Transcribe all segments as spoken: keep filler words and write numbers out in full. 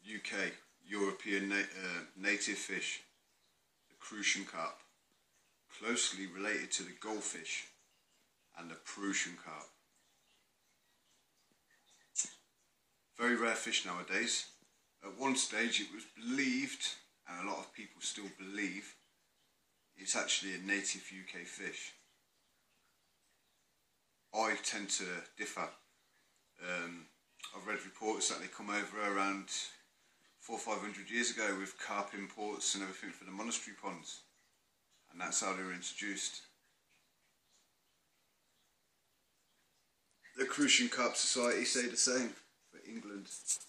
U K, European na uh, native fish, the Crucian carp, closely related to the goldfish and the Crucian carp. Very rare fish nowadays. At one stage it was believed, and a lot of people still believe, it's actually a native U K fish. I tend to differ. Um, I've read reports that they come over around four or five hundred years ago with carp imports and everything for the monastery ponds, and that's how they were introduced. The Crucian Carp Society say the same for England.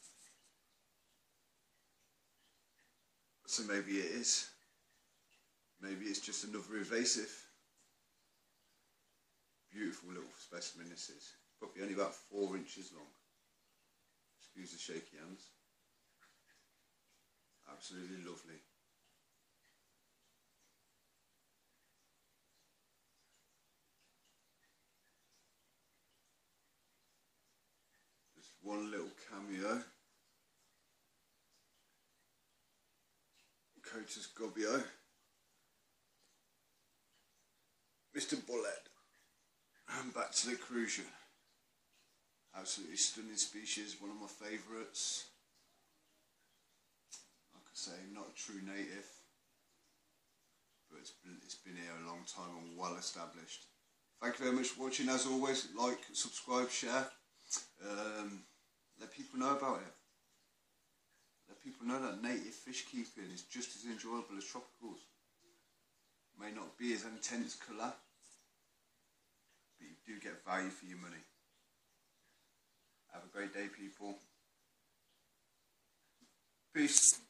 So maybe it is. Maybe it's just another invasive. Beautiful little specimen this is. Probably only about four inches long. Excuse the shaky hands. Absolutely lovely. Just one little cameo. Coatus Gobbio. Mister Bullet. And back to the Crucian. Absolutely stunning species, one of my favourites. Like I say, not a true native, but it's been, it's been here a long time and well established. Thank you very much for watching. As always, like, subscribe, share. Um, let people know about it. Let people know that native fish keeping is just as enjoyable as tropicals. May not be as intense colour, but you do get value for your money. Have a great day, people. Peace.